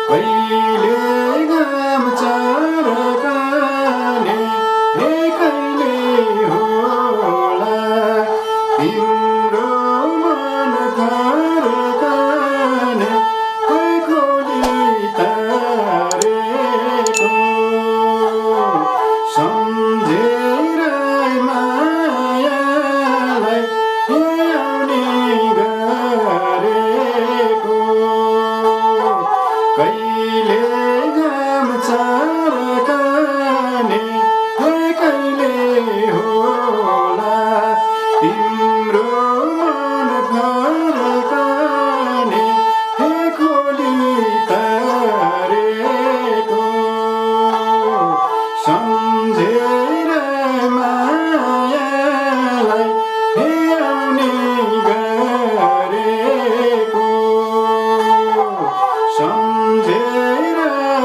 कहिले घाम चर्कने कहिले होला तिम्रो मन फर्कने खोली तारेको सम्झेर मायालाई आउने गरेको कहिले घाम चर्कने कहिले होला तिम्रो मन फर्कने खोली तारेको सम्झेर मायालाई आउने गरेको सम्झेर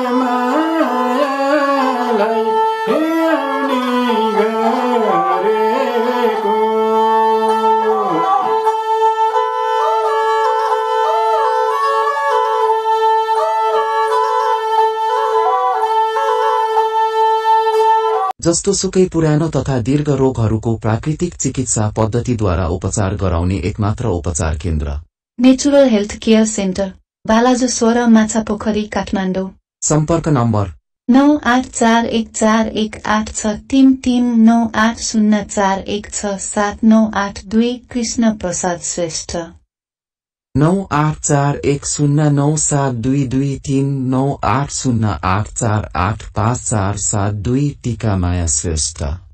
मायालाई आउने गरेको जस्तोसुकै पुरानो तथा दीर्घ रोगहरूको प्राकृतिक चिकित्सा पद्धतिद्वारा उपचार गराउने एकमात्र उपचार केन्द्र नेचुरल हेल्थ केयर सेन्टर बालाजुस्वर माछापोखरी काठमाडौँ। सम्पर्क नम्बर 9841418633 9804167982 कृष्ण प्रसाद श्रेष्ठ 9841097223 9808484547 टीका माया श्रेष्ठ।